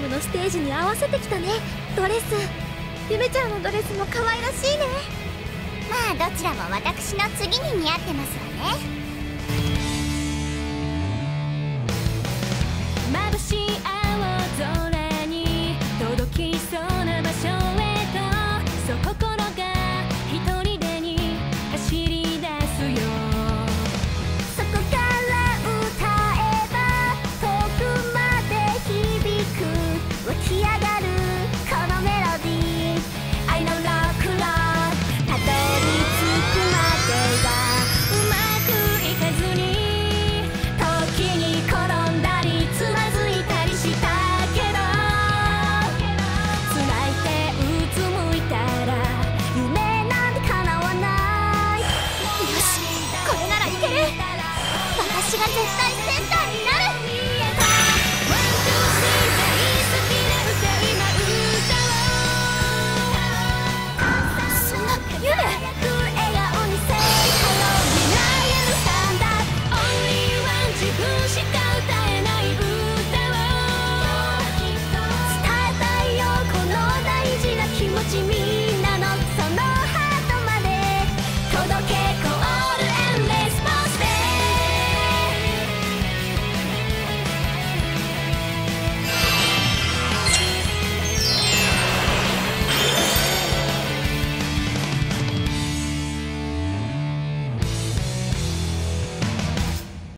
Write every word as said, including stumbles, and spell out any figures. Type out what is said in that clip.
ムのステージに合わせてきたね。ドレス、ゆめちゃんのドレスも可愛らしいね。 まあどちらも私の次に似合ってますわね。 眩しい青空に届きそうな